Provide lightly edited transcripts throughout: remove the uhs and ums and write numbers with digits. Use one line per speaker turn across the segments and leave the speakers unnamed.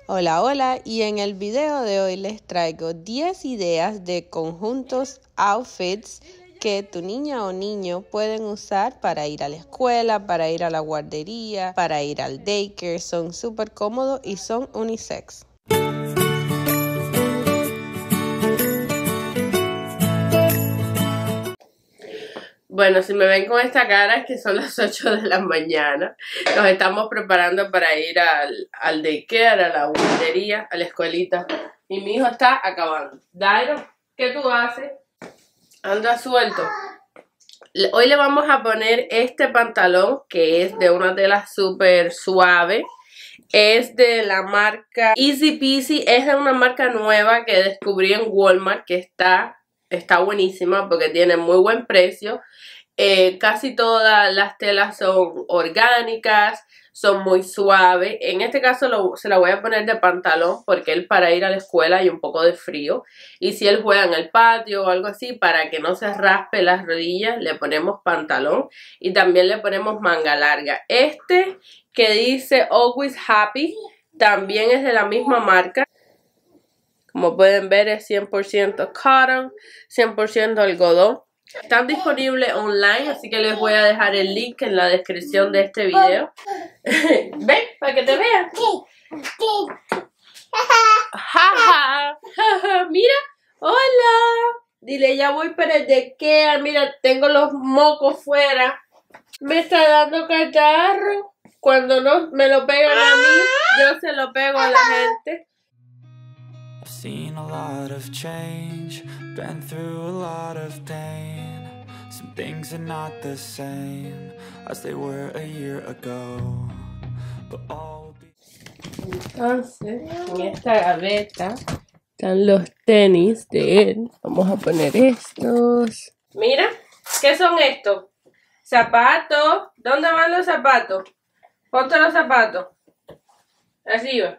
Hola, hola, y en el video de hoy les traigo 10 ideas de conjuntos, outfits que tu niña o niño pueden usar para ir a la escuela, para ir a la guardería, para ir al daycare. Son súper cómodos y son unisex. Bueno, si me ven con esta cara es que son las 8 de la mañana. Nos estamos preparando para ir al daycare, a la guardería, a la escuelita. Y mi hijo está acabando. Dairo, ¿qué tú haces? Anda suelto. Hoy le vamos a poner este pantalón que es de una tela súper suave. Es de la marca Easy Peasy. Es de una marca nueva que descubrí en Walmart que está buenísima porque tiene muy buen precio. Casi todas las telas son orgánicas, son muy suaves. En este caso se la voy a poner de pantalón porque él para ir a la escuela hay un poco de frío. Y si él juega en el patio o algo así, para que no se raspe las rodillas, le ponemos pantalón. Y también le ponemos manga larga. Este que dice Always Happy también es de la misma marca. Como pueden ver es 100% cotton, 100% algodón. Están disponibles online, así que les voy a dejar el link en la descripción de este video. ¿Ven? Para que te vean. Mira, hola. Dile, ya voy para el daycare. Mira, tengo los mocos fuera. Me está dando catarro. Cuando no me lo pegan a mí, yo se lo pego a la gente.
I've seen a lot of change, been through a lot of pain. Some things are not the same as they were a year ago, but all will be...
Entonces, en esta gaveta están los tenis de él. Vamos a poner estos. Mira, ¿qué son estos? Zapatos. ¿Dónde van los zapatos? Ponte los zapatos. Arriba.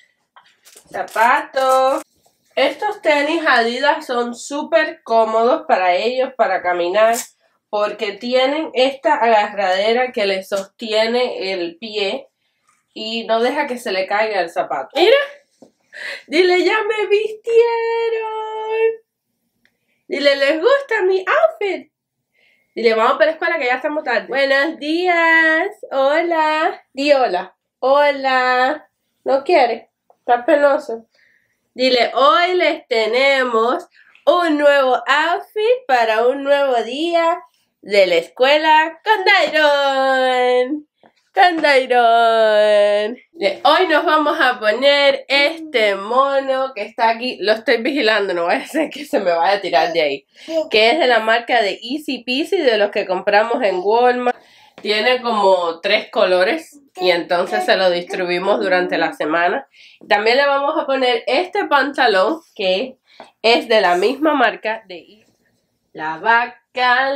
Zapatos. Estos tenis Adidas son súper cómodos para ellos, para caminar, porque tienen esta agarradera que le sostiene el pie y no deja que se le caiga el zapato. Mira, dile, ya me vistieron. Dile, ¿les gusta mi outfit? Dile, vamos para la escuela que ya estamos tarde. Buenos días. Hola. Di hola. Hola. ¿No quieres? ¿Estás penoso? Dile, hoy les tenemos un nuevo outfit para un nuevo día de la escuela con Dairon. Con Dairon. Hoy nos vamos a poner este mono que está aquí. Lo estoy vigilando, no vaya a ser que se me vaya a tirar de ahí. Que es de la marca de Easy Peasy, de los que compramos en Walmart. Tiene como 3 colores y entonces se lo distribuimos durante la semana. También le vamos a poner este pantalón que es de la misma marca de la vaca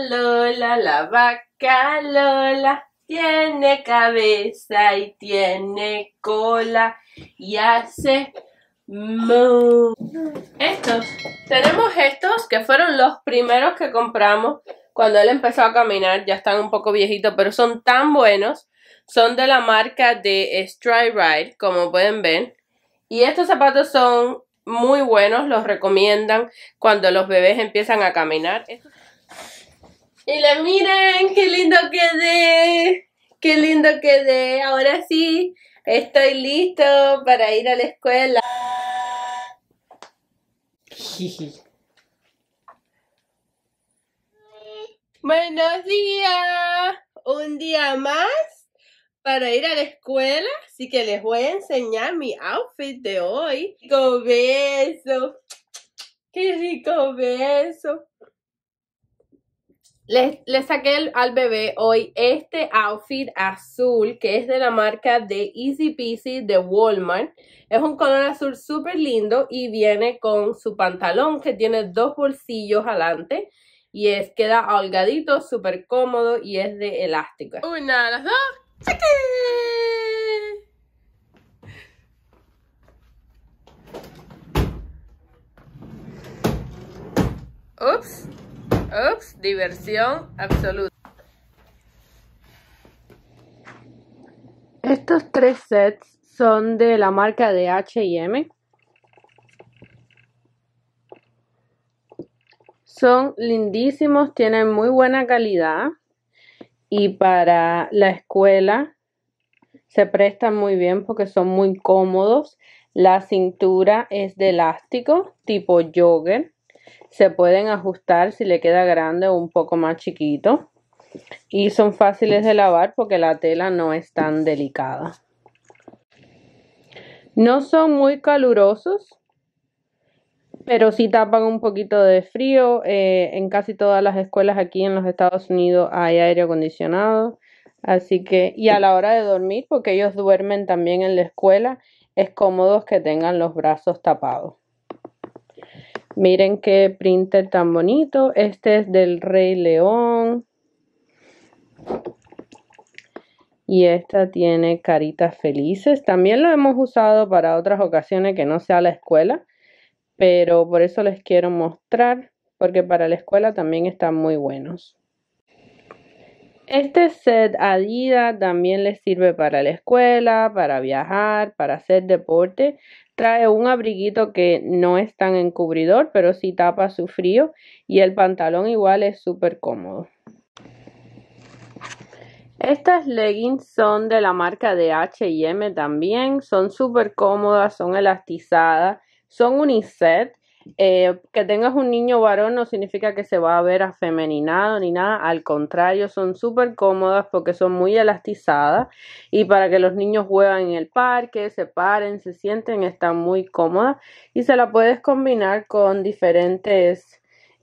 Lola tiene cabeza y tiene cola y hace moo. Tenemos estos que fueron los primeros que compramos. Cuando él empezó a caminar, ya están un poco viejitos, pero son tan buenos. Son de la marca de Stride Ride, como pueden ver. Y estos zapatos son muy buenos, los recomiendan cuando los bebés empiezan a caminar. Y le miren, qué lindo quedé. Qué lindo quedé. Ahora sí, estoy listo para ir a la escuela. Buenos días, un día más para ir a la escuela, así que les voy a enseñar mi outfit de hoy. ¡Qué rico beso! ¡Qué rico beso! Le saqué al bebé hoy este outfit azul que es de la marca de Easy Peasy de Walmart. Es un color azul súper lindo y viene con su pantalón que tiene 2 bolsillos adelante. Y queda holgadito, súper cómodo y es de elástico. Una, las dos. ¡Saque! Ups. Ups. Diversión absoluta. Estos 3 sets son de la marca de H&M. Son lindísimos, tienen muy buena calidad y para la escuela se prestan muy bien porque son muy cómodos. La cintura es de elástico tipo jogger. Se pueden ajustar si le queda grande o un poco más chiquito. Y son fáciles de lavar porque la tela no es tan delicada. No son muy calurosos, pero sí tapan un poquito de frío. En casi todas las escuelas aquí en los Estados Unidos hay aire acondicionado. Así que, y a la hora de dormir, porque ellos duermen también en la escuela, es cómodo que tengan los brazos tapados. Miren qué printer tan bonito. Este es del Rey León. Y esta tiene caritas felices. También lo hemos usado para otras ocasiones que no sea la escuela. Pero por eso les quiero mostrar. Porque para la escuela también están muy buenos. Este set Adidas también les sirve para la escuela, para viajar, para hacer deporte. Trae un abriguito que no es tan encubridor, pero sí tapa su frío. Y el pantalón igual es súper cómodo. Estas leggings son de la marca de H&M también. Son súper cómodas, son elastizadas, son unisex. Que tengas un niño varón no significa que se va a ver afemeninado ni nada, al contrario, son súper cómodas porque son muy elastizadas y para que los niños jueguen en el parque, se paren, se sienten, están muy cómodas y se la puedes combinar con diferentes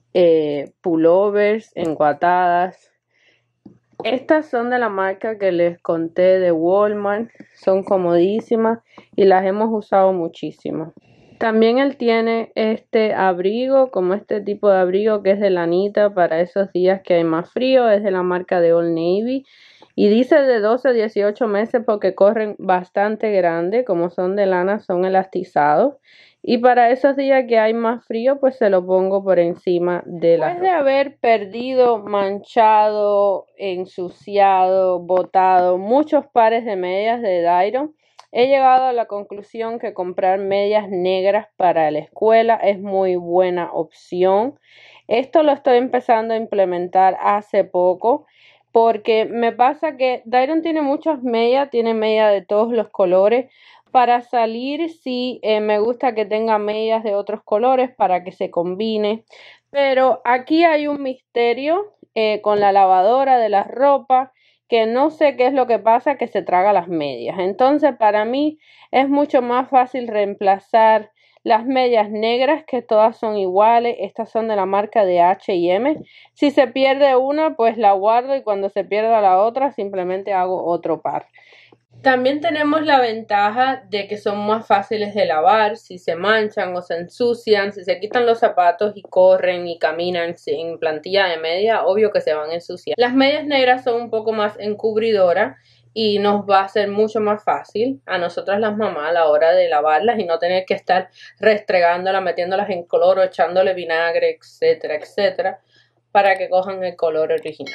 pullovers, enguatadas. Estas son de la marca que les conté de Walmart, son comodísimas y las hemos usado muchísimo. También él tiene este abrigo, como este tipo de abrigo que es de lanita para esos días que hay más frío. Es de la marca de Old Navy. Y dice de 12 a 18 meses porque corren bastante grande. Como son de lana, son elastizados. Y para esos días que hay más frío, pues se lo pongo por encima de la ropa. Después de haber perdido, manchado, ensuciado, botado muchos pares de medias de Dairon, he llegado a la conclusión que comprar medias negras para la escuela es muy buena opción. Esto lo estoy empezando a implementar hace poco porque me pasa que Dairon tiene muchas medias, tiene medias de todos los colores. Para salir sí me gusta que tenga medias de otros colores para que se combine. Pero aquí hay un misterio con la lavadora de la ropa, que no sé qué es lo que pasa, que se traga las medias. Entonces para mí es mucho más fácil reemplazar las medias negras, que todas son iguales. Estas son de la marca de H&M. Si se pierde una, pues la guardo y cuando se pierda la otra simplemente hago otro par. También tenemos la ventaja de que son más fáciles de lavar. Si se manchan o se ensucian, si se quitan los zapatos y corren y caminan sin plantilla de media, obvio que se van a ensuciar. Las medias negras son un poco más encubridoras y nos va a ser mucho más fácil a nosotras las mamás a la hora de lavarlas y no tener que estar restregándolas, metiéndolas en cloro, echándole vinagre, etcétera, etcétera, para que cojan el color original.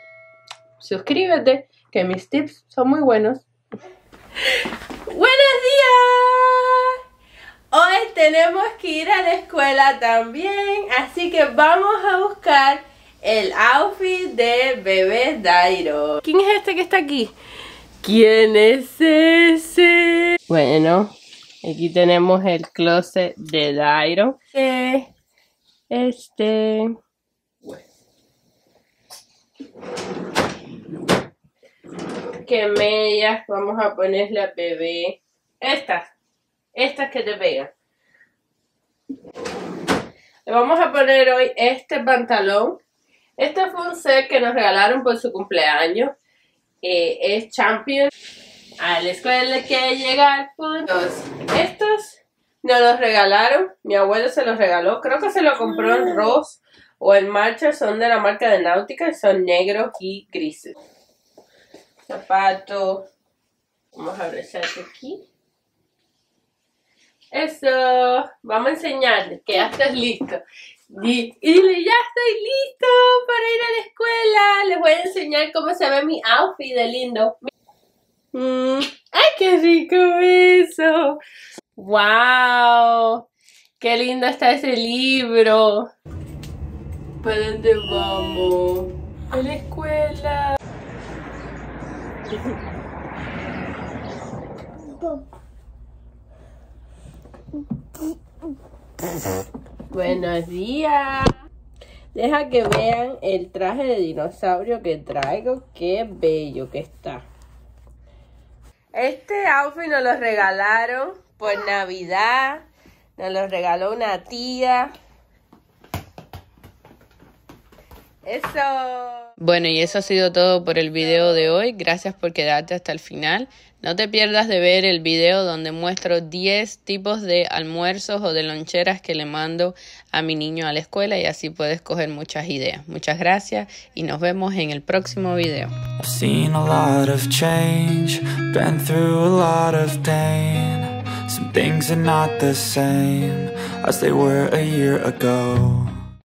Suscríbete, que mis tips son muy buenos. ¡Buenos días! Hoy tenemos que ir a la escuela también, así que vamos a buscar el outfit de bebé Dairon. ¿Quién es este que está aquí? ¿Quién es ese? Bueno, aquí tenemos el closet de Dairon. ¿Qué medias vamos a ponerle a bebé? Estas que te pegan. Le vamos a poner hoy este pantalón. Este fue un set que nos regalaron por su cumpleaños. Es Champion. A la escuela hay que llegar puntos. Estos nos los regalaron. Mi abuelo se los regaló. Creo que se lo compró en Ross o en Marcha. Son de la marca de Náutica y son negros y grises. Zapato. Vamos a abrazarte aquí. Eso. Vamos a enseñarles que ya estás listo. Y dile, ya estoy listo para ir a la escuela. Les voy a enseñar cómo se ve mi outfit de lindo. ¡Ay, qué rico eso! ¡Wow! ¡Qué lindo está ese libro! ¿Para dónde vamos? A la escuela. Buenos días. Deja que vean el traje de dinosaurio que traigo. Qué bello que está. Este outfit nos lo regalaron por Navidad. Nos lo regaló una tía. Eso. Bueno, y eso ha sido todo por el video de hoy. Gracias por quedarte hasta el final. No te pierdas de ver el video donde muestro 10 tipos de almuerzos o de loncheras que le mando a mi niño a la escuela y así puedes coger muchas ideas. Muchas gracias y nos vemos en el próximo video.
I've seen a lot of change, been through a lot of pain. Some things are not the same as they were a year ago.